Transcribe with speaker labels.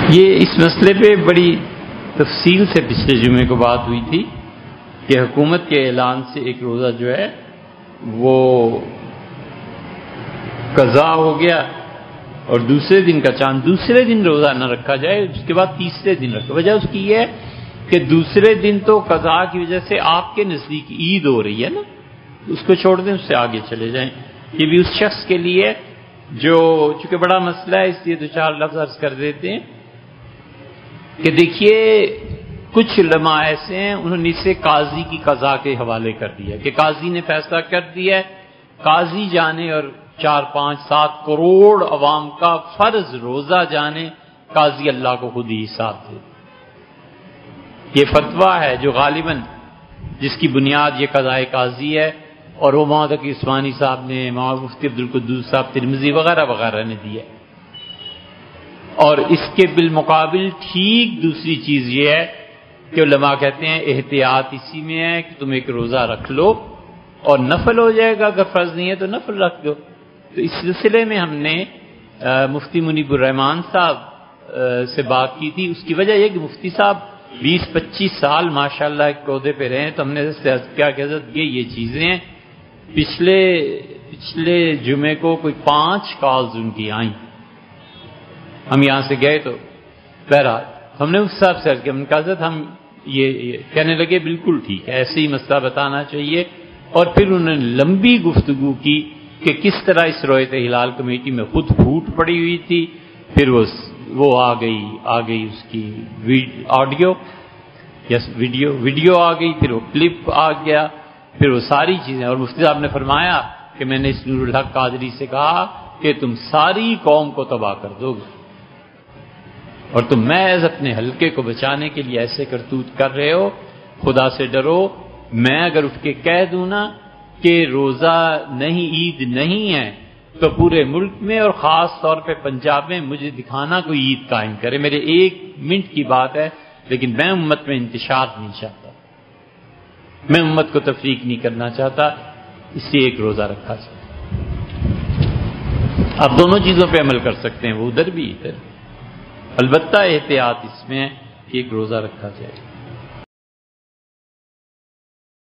Speaker 1: یہ اس مسئلے پہ بڑی تفصیل سے پچھلے جمعے کو بات ہوئی تھی کہ حکومت کے اعلان سے ایک روزہ جو ہے وہ قضا ہو گیا اور دوسرے دن کا چاند دوسرے دن روزہ نہ رکھا جائے، اس کے بعد تیسرے دن رکھا۔ وجہ اس کی یہ ہے کہ دوسرے دن تو قضا کی وجہ سے آپ کے نزدیک عید ہو رہی ہے نا، اس کو چھوڑ دیں، اس سے آگے چلے جائیں۔ یہ بھی اس شخص کے لیے جو چونکہ بڑا مسئلہ ہے، اس لیے دو چار لفظ عرض کر دیتے ہیں کہ دیکھیے کچھ علماء ایسے ہیں انہوں نے اسے قاضی کی قضا کے حوالے کر دیا کہ قاضی نے فیصلہ کر دیا ہے، قاضی جانے اور 4-5-7 کروڑ عوام کا فرض روزہ جانے، قاضی اللہ کو خود ہی حساب دے۔ یہ فتویٰ ہے جو غالباً جس کی بنیاد یہ قضائے قاضی ہے، اور وہ مولانا تقی عثمانی صاحب نے، مولانا مفتی عبدالقدوس صاحب ترمذی وغیرہ وغیرہ نے دیا ہے۔ اور اس کے بالمقابل ٹھیک دوسری چیز یہ ہے کہ علماء کہتے ہیں احتیاط اسی میں ہے کہ تم ایک روزہ رکھ لو اور نفل ہو جائے گا، اگر فرض نہیں ہے تو نفل رکھ دو۔ تو اس سلسلے میں ہم نے مفتی منیب الرحمان صاحب سے بات کی تھی۔ اس کی وجہ یہ کہ مفتی صاحب 20-25 سال ماشاءاللہ ایک عہدے پہ رہے ہیں، تو ہم نے کیا کہ حضرت یہ چیزیں ہیں۔ پچھلے جمعے کو کوئی 5 کالز ان کی آئیں، ہم یہاں سے گئے تو بہرحال ہم نے اس صاحب سے کہ حضرت ہم یہ کہنے لگے بالکل ٹھیک ہے، ایسے ہی مسئلہ بتانا چاہیے۔ اور پھر انہوں نے لمبی گفتگو کی کہ کس طرح اس رویت ہلال کمیٹی میں خود پھوٹ پڑی ہوئی تھی، پھر وہ آ گئی اس کی ویڈیو آ گئی، پھر وہ کلپ آ گیا، پھر وہ ساری چیزیں۔ اور مفتی صاحب نے فرمایا کہ میں نے اس نور الحق قادری سے کہا کہ تم ساری قوم کو تباہ کر دو گے، اور تم محض اپنے حلقے کو بچانے کے لیے ایسے کرتوت کر رہے ہو، خدا سے ڈرو۔ میں اگر اٹھ کے کہہ دوں نا کہ روزہ نہیں، عید نہیں ہے، تو پورے ملک میں اور خاص طور پہ پنجاب میں مجھے دکھانا کوئی عید قائم کرے۔ میرے 1 منٹ کی بات ہے، لیکن میں امت میں انتشار نہیں چاہتا، میں امت کو تفریق نہیں کرنا چاہتا، اس لیے ایک روزہ رکھا جائے۔ آپ دونوں چیزوں پہ عمل کر سکتے ہیں، وہ ادھر بھی ادھر، البتہ احتیاط اس میں کہ ایک روزہ رکھا جائے۔